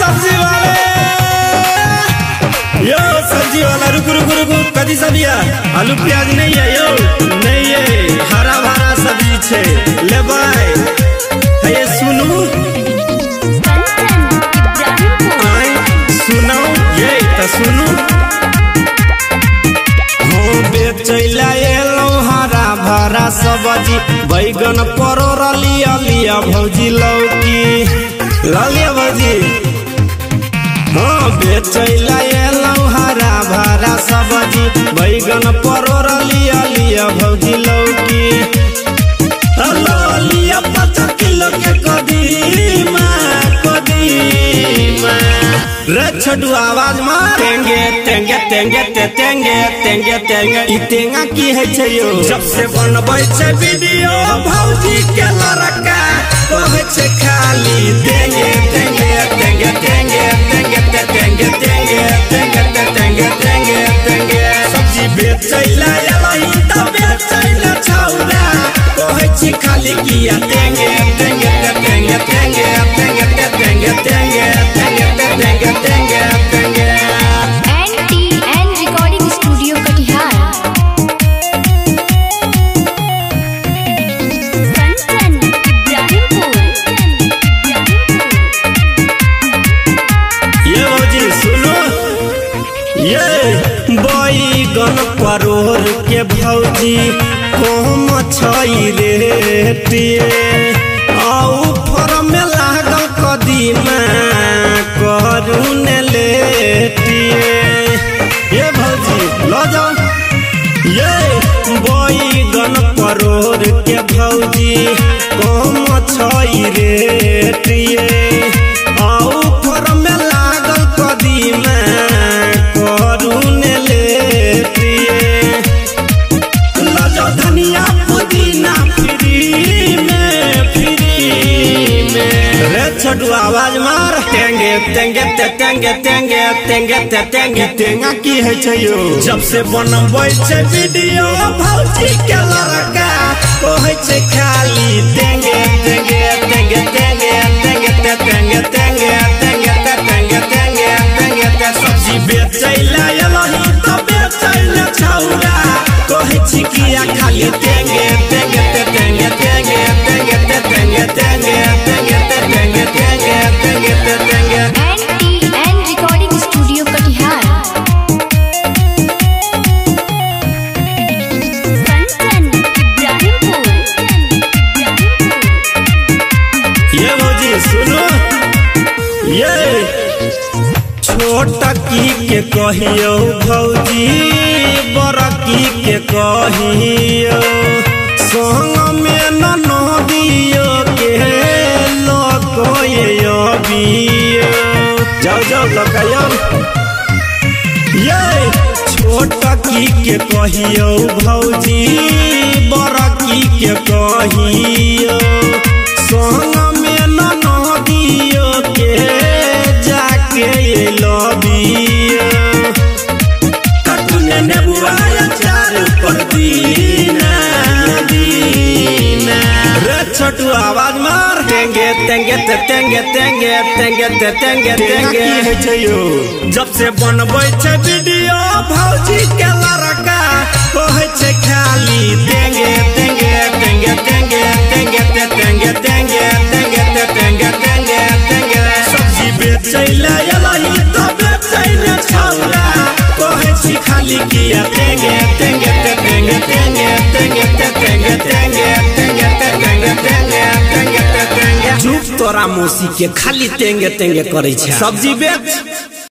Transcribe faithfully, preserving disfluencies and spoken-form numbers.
सब्जी वाले यो सब्जी वाला रुक रुक रुक कदी सब्जिया आलू प्याज नहीं है यो नहीं है हरा भरा सब्जी छे ले भाई ये सुनू आई सुनो ये तो सुनू हो बेचैला एलो हरा भरा सब्जी बैगन परोर लिया लिया भौजी लौकी लालिया भौजी हाँ बेचैला एलो हरा भरा सब्जी बैगन परोर लिया लिया भौजी लौकी लिया पचास किलो के कदीमा कदीमा रे छोटू आवाज मार तेंगे तेंगे तेंगे ते तेंगे तेंगे तेंगे ई तेंगा की है छे यो जब से बनबै छे वीडियो भौजी के लड़का कहै छे खाली तेंगे तेंगे तेंगे तेंगे तेंगे ते तेंगे तेंगे तेंगे ते तेंगे तेंगे तेंगे सब्जी बेचैला एलही त बेचैला छौरा कहै छी खाली किया तेंगे तेंगे ते तेंगे तेंगे तेंगे ते तेंगे तेंगे तेंगे ते तेंगे तेंगे तेंगे N T N recording studio Katihar Kanchan Ibrahimpur ये भौजी सुनो ये बैगन परोर के भौजी कोम छई रेटिए आउ फरम में लागल कदीमा करू ने लेटिए ये भौजी लो जाओ ये बैगन परोर के भौजी कोम छई रेटिए आउ फरम में लागल कदीमा करू ने लेटिए लजो धनिया पुदीना फ्री में फ्री में रे छोटू आवाज मार तेंगे तेंगे ते तेंगे तेंगे तेंगे ते तेंगे तेंगा की है छे यो जब से बनबै छे वीडियो भौजी के लड़का कहै छे खाली तेंगे तेंगे तेंगे तेंगे तेंगे ते तेंगे तेंगे तेंगे ते तेंगे तेंगे तेंगे ते सब्जी बेचैला एलही त बेचैला छौरा कहै छी किया खाली तेंगे तेंगे ते तेंगे तेंगे तेंगे ते तेंगे तेंगे तेंगे ते तेंगे तेंगे तेंगे ते तेंगे N T N recording studio Katihar Kanchan Ibrahimpur ये भौजी सुनो ये छोटा की के कहियो भौजी बड़की के कहियो संग में न नदियो के लकोयो बियो जाओ जाओ लकायो ये छोटा की के कहियो भौजी बड़की के कहियो संग में न नदियो के जाके लबियो कटुने नेबुआ चार पर दीना दीना रे छोटू आवाज मार तेंगे तेंगे ते तेंगे तेंगे तेंगे ते तेंगे तेंगे है छे यो जब से बनबै छे वीडियो भौजी के लड़का कहै छे खाली तेंगे तेंगे तेंगे तेंगे तेंगे ते तेंगे तेंगे तेंगे ते तेंगे तेंगे तेंगे सब्जी बेचैला एलही त बेचैला छौरा कहै छी खाली किया तेंगे तेंगे ते तेंगे तेंगे तेंगे ते तेंगे तेंगे तेंगे ते तेंगे तेंगे तेंगे ते तेंगे चुप तोरा मौसी के खाली तेंगे तेंगे करे छै सब्जी बेच